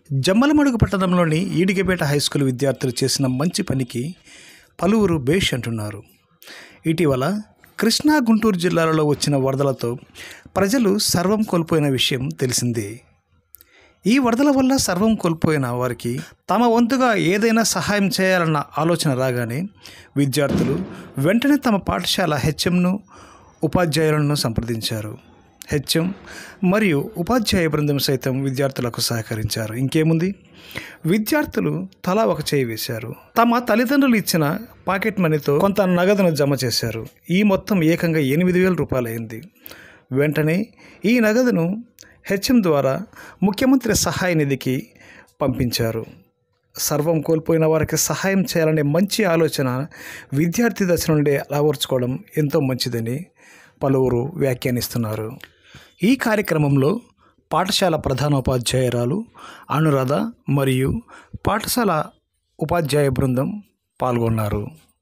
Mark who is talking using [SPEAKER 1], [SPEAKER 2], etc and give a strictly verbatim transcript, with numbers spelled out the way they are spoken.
[SPEAKER 1] జమ్మలమడుగు పట్టణంలోని ఈడిగపేట హైస్కూల్ విద్యార్థులు చేసిన మంచి పనికి పలువురు బేష్ అంటున్నారు. ఇటీవల కృష్ణా గుంటూరు జిల్లాలలో వచ్చిన వరదలతో ప్రజలు సర్వం కోల్పోయిన విషయం తెలిసిందే. ఈ వరదల వల్ల సర్వం కోల్పోయిన వారికి తమ వంతుగా ఏదైనా సహాయం చేయాలన్న ఆలోచన రాగానే విద్యార్థులు వెంటనే తమ పాఠశాల హెచ్ఎంను ఉపాధ్యాయులను సంప్రదించారు. హెచ్ఎం మరియు ఉపాధ్యాయ బృందం సైతం విద్యార్థులకు సహకరించారు. ఇంకేముంది, విద్యార్థులు తలా ఒక చేయి వేశారు. తమ తల్లిదండ్రులు ఇచ్చిన పాకెట్ మనీతో కొంత నగదును జమ చేశారు. ఈ మొత్తం ఏకంగా ఎనిమిది వేల రూపాయలు అయింది. వెంటనే ఈ నగదును హెచ్ఎం ద్వారా ముఖ్యమంత్రి సహాయ నిధికి పంపించారు. సర్వం కోల్పోయిన వారికి సహాయం చేయాలనే మంచి ఆలోచన విద్యార్థి దశ నుండే అలవర్చుకోవడం ఎంతో మంచిదని పలువురు వ్యాఖ్యానిస్తున్నారు. ఈ కార్యక్రమంలో పాఠశాల ప్రధానోపాధ్యాయురాలు అనురాధ మరియు పాఠశాల ఉపాధ్యాయ బృందం పాల్గొన్నారు.